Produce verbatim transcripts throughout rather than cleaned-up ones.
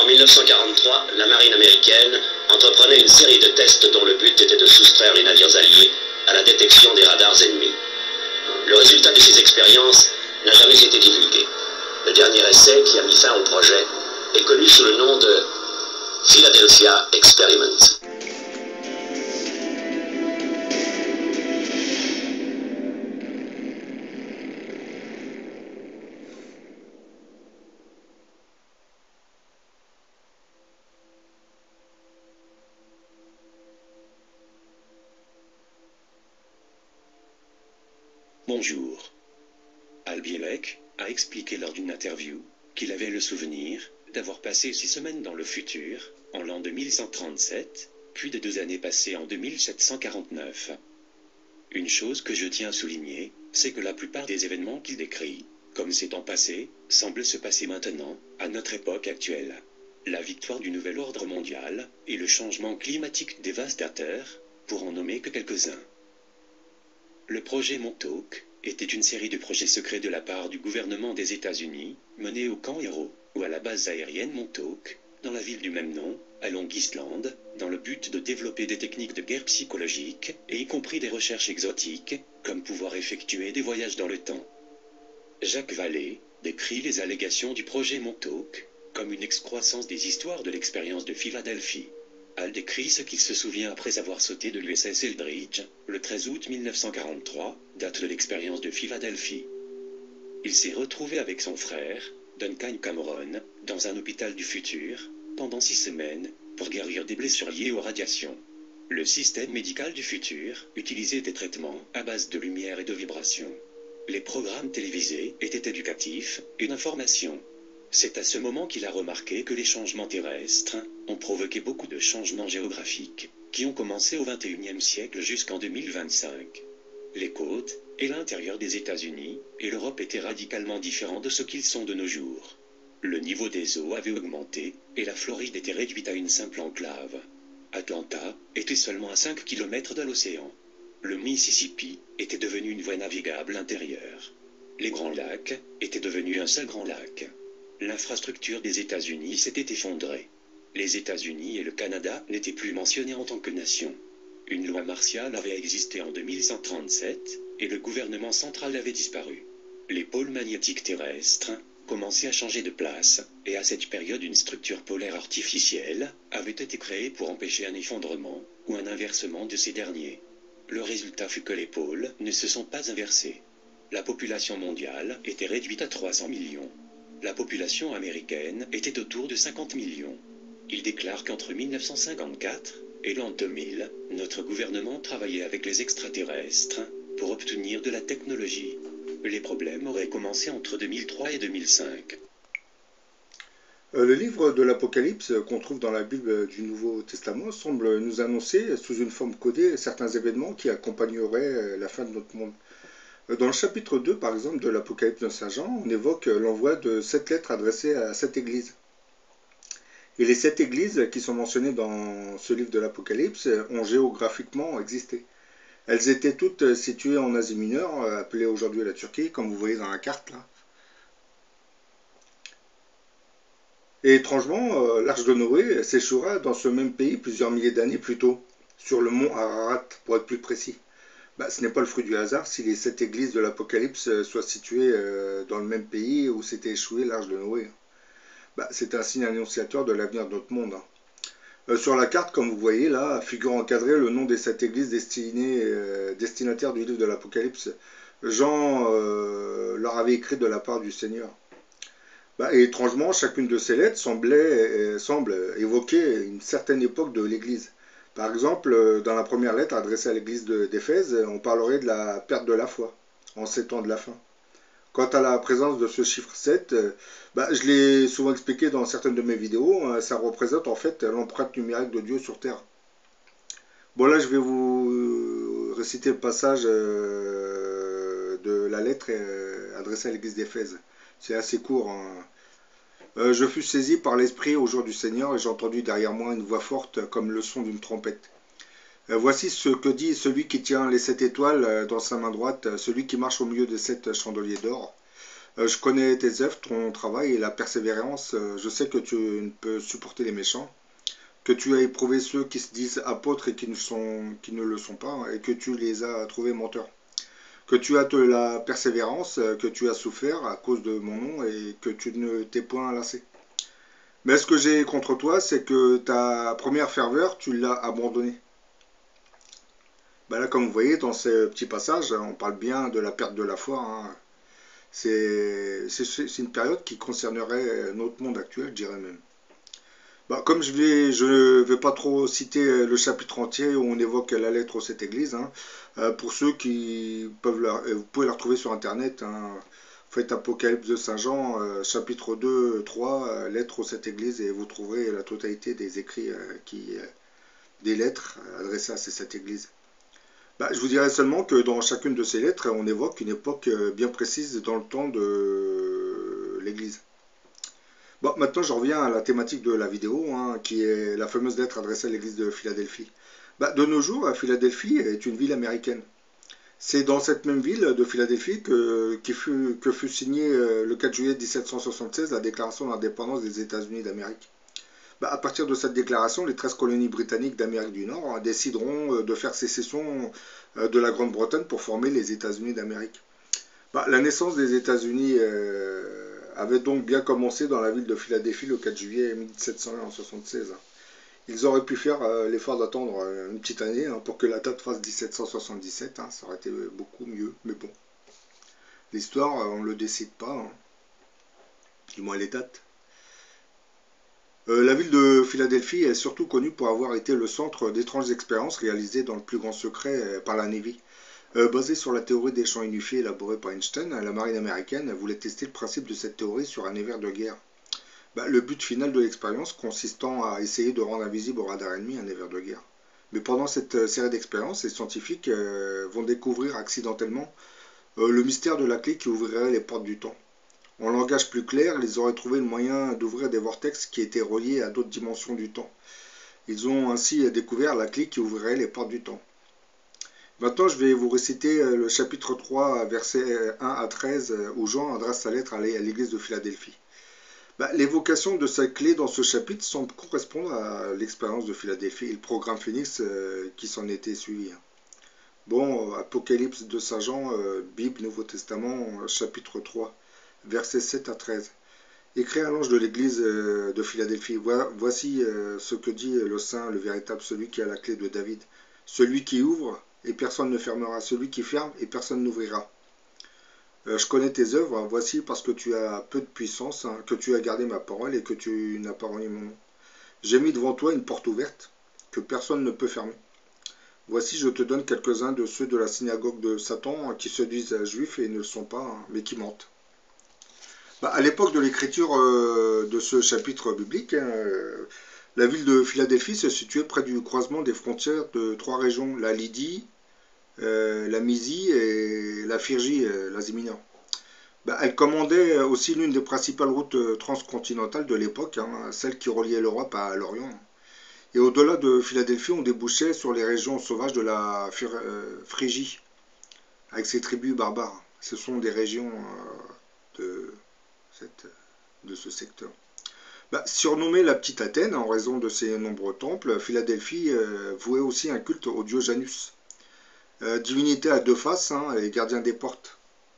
En mille neuf cent quarante-trois, la marine américaine entreprenait une série de tests dont le but était de soustraire les navires alliés à la détection des radars ennemis. Le résultat de ces expériences n'a jamais été divulgué. Le dernier essai qui a mis fin au projet est connu sous le nom de Philadelphia Experiment. Bonjour. Al Bielek a expliqué lors d'une interview qu'il avait le souvenir d'avoir passé six semaines dans le futur, en l'an deux mille cent trente-sept, puis de deux années passées en deux mille sept cent quarante-neuf. Une chose que je tiens à souligner, c'est que la plupart des événements qu'il décrit, comme s'étant passés, semblent se passer maintenant, à notre époque actuelle. La victoire du nouvel ordre mondial et le changement climatique dévastateur, pour en nommer que quelques-uns. Le projet Montauk était une série de projets secrets de la part du gouvernement des États-Unis, menés au camp Héros, ou à la base aérienne Montauk, dans la ville du même nom, à Long Island, dans le but de développer des techniques de guerre psychologique, et y compris des recherches exotiques, comme pouvoir effectuer des voyages dans le temps. Jacques Vallée décrit les allégations du projet Montauk comme une excroissance des histoires de l'expérience de Philadelphie. Al décrit ce qu'il se souvient après avoir sauté de l'U S S Eldridge, le treize août mille neuf cent quarante-trois, date de l'expérience de Philadelphie. Il s'est retrouvé avec son frère, Duncan Cameron, dans un hôpital du futur, pendant six semaines, pour guérir des blessures liées aux radiations. Le système médical du futur utilisait des traitements à base de lumière et de vibrations. Les programmes télévisés étaient éducatifs et d'information. C'est à ce moment qu'il a remarqué que les changements terrestres ont provoqué beaucoup de changements géographiques, qui ont commencé au vingt et unième siècle jusqu'en deux mille vingt-cinq. Les côtes et l'intérieur des États-Unis et l'Europe étaient radicalement différents de ce qu'ils sont de nos jours. Le niveau des eaux avait augmenté, et la Floride était réduite à une simple enclave. Atlanta était seulement à cinq kilomètres de l'océan. Le Mississippi était devenu une voie navigable intérieure. Les Grands Lacs étaient devenus un seul grand lac. L'infrastructure des États-Unis s'était effondrée. Les États-Unis et le Canada n'étaient plus mentionnés en tant que nation. Une loi martiale avait existé en deux mille cent trente-sept, et le gouvernement central avait disparu. Les pôles magnétiques terrestres commençaient à changer de place, et à cette période une structure polaire artificielle avait été créée pour empêcher un effondrement ou un inversement de ces derniers. Le résultat fut que les pôles ne se sont pas inversés. La population mondiale était réduite à trois cents millions. La population américaine était autour de cinquante millions. Il déclare qu'entre mille neuf cent cinquante-quatre et l'an deux mille, notre gouvernement travaillait avec les extraterrestres pour obtenir de la technologie. Les problèmes auraient commencé entre deux mille trois et deux mille cinq. Le livre de l'Apocalypse qu'on trouve dans la Bible du Nouveau Testament semble nous annoncer sous une forme codée certains événements qui accompagneraient la fin de notre monde. Dans le chapitre deux, par exemple, de l'Apocalypse de Saint Jean, on évoque l'envoi de sept lettres adressées à sept églises. Et les sept églises qui sont mentionnées dans ce livre de l'Apocalypse ont géographiquement existé. Elles étaient toutes situées en Asie mineure, appelée aujourd'hui la Turquie, comme vous voyez dans la carte là. Et étrangement, l'arche de Noé s'échouera dans ce même pays plusieurs milliers d'années plus tôt, sur le mont Ararat, pour être plus précis. Bah, ce n'est pas le fruit du hasard si les sept églises de l'Apocalypse soient situées dans le même pays où s'était échouée l'arche de Noé. Bah, c'est un signe annonciateur de l'avenir de notre monde. Euh, sur la carte, comme vous voyez là, figure encadré le nom des sept églises destinées, euh, destinataires du livre de l'Apocalypse. Jean euh, leur avait écrit de la part du Seigneur. Bah, et étrangement, chacune de ces lettres semblait, euh, semble évoquer une certaine époque de l'Église. Par exemple, dans la première lettre adressée à l'Église d'Éphèse, on parlerait de la perte de la foi, en ces temps de la fin. Quant à la présence de ce chiffre sept, bah, je l'ai souvent expliqué dans certaines de mes vidéos, ça représente en fait l'empreinte numérique de Dieu sur Terre. Bon là je vais vous réciter le passage de la lettre adressée à l'église d'Éphèse. C'est assez court. Hein. Euh, je fus saisi par l'Esprit au jour du Seigneur et j'ai entendu derrière moi une voix forte comme le son d'une trompette. Euh, voici ce que dit celui qui tient les sept étoiles dans sa main droite, celui qui marche au milieu des sept chandeliers d'or. Euh, je connais tes œuvres, ton travail et la persévérance. Euh, je sais que tu ne peux supporter les méchants, que tu as éprouvé ceux qui se disent apôtres et qui ne, sont, qui ne le sont pas, et que tu les as trouvés menteurs. Que tu as de la persévérance, euh, que tu as souffert à cause de mon nom et que tu ne t'es point lassé. Mais ce que j'ai contre toi, c'est que ta première ferveur, tu l'as abandonnée. Ben là, comme vous voyez, dans ce petit passage, on parle bien de la perte de la foi. Hein. C'est une période qui concernerait notre monde actuel, je dirais même. Bah, comme je vais, je ne vais pas trop citer le chapitre entier où on évoque la lettre aux sept églises, hein, euh, pour ceux qui peuvent la, vous pouvez la retrouver sur internet. Hein, faites Apocalypse de Saint Jean, euh, chapitre deux, trois, euh, lettre aux sept églises, et vous trouverez la totalité des écrits, euh, qui, euh, des lettres adressées à ces sept églises. Bah, je vous dirais seulement que dans chacune de ces lettres, on évoque une époque bien précise dans le temps de l'Église. Bon, maintenant je reviens à la thématique de la vidéo, hein, qui est la fameuse lettre adressée à l'église de Philadelphie. Bah, de nos jours, Philadelphie est une ville américaine. C'est dans cette même ville de Philadelphie que, qui fut, que fut signée le quatre juillet mille sept cent soixante-seize la déclaration d'indépendance des États-Unis d'Amérique. Bah, à partir de cette déclaration, les treize colonies britanniques d'Amérique du Nord, hein, décideront de faire sécession de la Grande-Bretagne pour former les États-Unis d'Amérique. Bah, la naissance des États-Unis euh, avait donc bien commencé dans la ville de Philadelphie le quatre juillet mille sept cent soixante-seize. Ils auraient pu faire euh, l'effort d'attendre euh, une petite année, hein, pour que la date fasse mille sept cent soixante-dix-sept, hein, ça aurait été beaucoup mieux, mais bon. L'histoire, euh, on ne le décide pas, hein. Du moins les dates. Euh, la ville de Philadelphie est surtout connue pour avoir été le centre d'étranges expériences réalisées dans le plus grand secret euh, par la Navy. Euh, basée sur la théorie des champs unifiés élaborée par Einstein, la marine américaine voulait tester le principe de cette théorie sur un navire de guerre. Bah, le but final de l'expérience consistant à essayer de rendre invisible au radar ennemi un navire de guerre. Mais pendant cette série d'expériences, les scientifiques euh, vont découvrir accidentellement euh, le mystère de la clé qui ouvrirait les portes du temps. En langage plus clair, ils auraient trouvé le moyen d'ouvrir des vortex qui étaient reliés à d'autres dimensions du temps. Ils ont ainsi découvert la clé qui ouvrirait les portes du temps. Maintenant, je vais vous réciter le chapitre trois, versets un à treize, où Jean adresse sa lettre à l'église de Philadelphie. Bah, l'évocation de cette clé dans ce chapitre semble correspondre à l'expérience de Philadelphie et le programme Phoenix euh, qui s'en était suivi. Bon, Apocalypse de Saint Jean, euh, Bible, Nouveau Testament, chapitre trois, versets sept à treize. Écrit à l'ange de l'église euh, de Philadelphie, voici euh, ce que dit le Saint, le véritable, celui qui a la clé de David. Celui qui ouvre, et personne ne fermera, celui qui ferme, et personne n'ouvrira. Euh, je connais tes œuvres, hein, voici parce que tu as peu de puissance, hein, que tu as gardé ma parole et que tu n'as pas renié mon nom. J'ai mis devant toi une porte ouverte, que personne ne peut fermer. Voici, je te donne quelques-uns de ceux de la synagogue de Satan, hein, qui se disent juifs et ne le sont pas, hein, mais qui mentent. Bah, à l'époque de l'écriture euh, de ce chapitre biblique, hein, euh, la ville de Philadelphie se situait près du croisement des frontières de trois régions, la Lydie, euh, la Mysie et la Phrygie, euh, l'Asie mineure. Bah, elle commandait aussi l'une des principales routes transcontinentales de l'époque, hein, celle qui reliait l'Europe à l'Orient. Et au-delà de Philadelphie, on débouchait sur les régions sauvages de la Phrygie, avec ses tribus barbares. Ce sont des régions euh, de, cette, de ce secteur. Bah, surnommée la Petite Athènes en raison de ses nombreux temples, Philadelphie euh, vouait aussi un culte au dieu Janus, euh, divinité à deux faces, hein, et gardien des portes.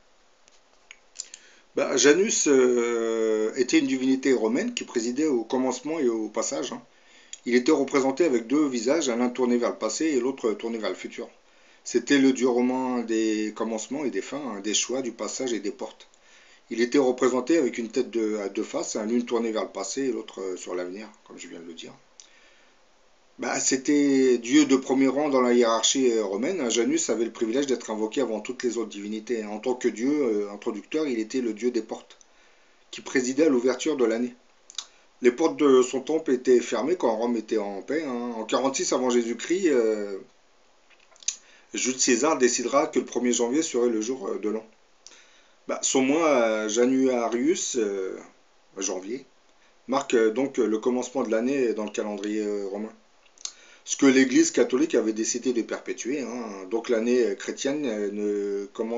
Bah, Janus euh, était une divinité romaine qui présidait au commencement et au passage. Hein. Il était représenté avec deux visages, l'un tourné vers le passé et l'autre tourné vers le futur. C'était le dieu romain des commencements et des fins, hein, des choix, du passage et des portes. Il était représenté avec une tête de, à deux faces, hein, l'une tournée vers le passé et l'autre sur l'avenir, comme je viens de le dire. Bah, c'était Dieu de premier rang dans la hiérarchie romaine. Janus avait le privilège d'être invoqué avant toutes les autres divinités. En tant que Dieu euh, introducteur, il était le Dieu des portes, qui présidait à l'ouverture de l'année. Les portes de son temple étaient fermées quand Rome était en paix. Hein. En quarante-six avant Jésus-Christ, euh, Jules César décidera que le premier janvier serait le jour de l'an. Bah, son mois, Januarius, euh, janvier, marque euh, donc le commencement de l'année dans le calendrier euh, romain. Ce que l'Église catholique avait décidé de perpétuer. Hein. Donc l'année chrétienne ne commence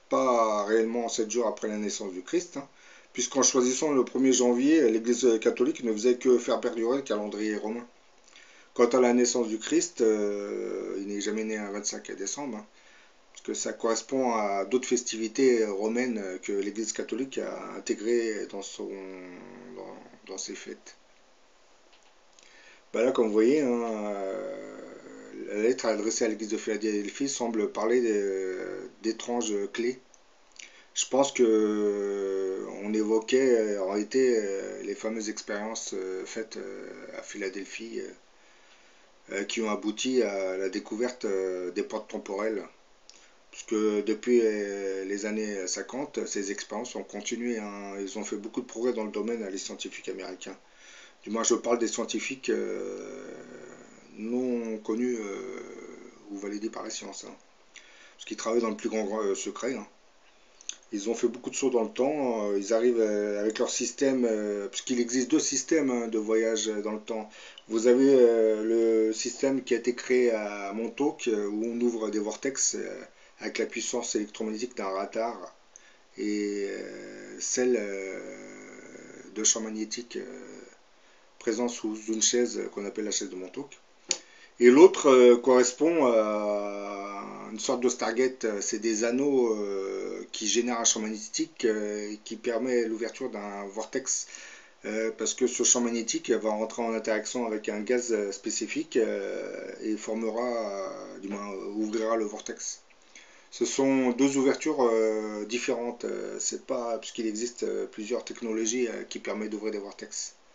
pas réellement sept jours après la naissance du Christ, hein, puisqu'en choisissant le premier janvier, l'Église catholique ne faisait que faire perdurer le calendrier romain. Quant à la naissance du Christ, euh, il n'est jamais né un vingt-cinq décembre, hein, parce que ça correspond à d'autres festivités romaines que l'Église catholique a intégrées dans, son, dans, dans ses fêtes. Ben là, comme vous voyez, hein, euh, la lettre adressée à l'Église de Philadelphie semble parler d'étranges clés. Je pense que on évoquait en réalité les fameuses expériences faites à Philadelphie qui ont abouti à la découverte des portes temporelles. Puisque depuis les années cinquante, ces expériences ont continué. Hein, ils ont fait beaucoup de progrès dans le domaine, les scientifiques américains. Du moins, je parle des scientifiques euh, non connus euh, ou validés par la science. Hein, parce qu'ils travaillent dans le plus grand euh, secret. Hein. Ils ont fait beaucoup de sauts dans le temps. Ils arrivent avec leur système, puisqu'il existe deux systèmes hein, de voyage dans le temps. Vous avez euh, le système qui a été créé à Montauk, où on ouvre des vortex euh, avec la puissance électromagnétique d'un radar, et euh, celle euh, de champ magnétique euh, présent sous une chaise qu'on appelle la chaise de Montauk. Et l'autre euh, correspond à une sorte de Stargate, c'est des anneaux euh, qui génèrent un champ magnétique euh, et qui permet l'ouverture d'un vortex, euh, parce que ce champ magnétique va rentrer en interaction avec un gaz spécifique euh, et formera, euh, du moins ouvrira le vortex. Ce sont deux ouvertures euh, différentes, c'est pas, puisqu'il existe plusieurs technologies euh, qui permettent d'ouvrir des vortex.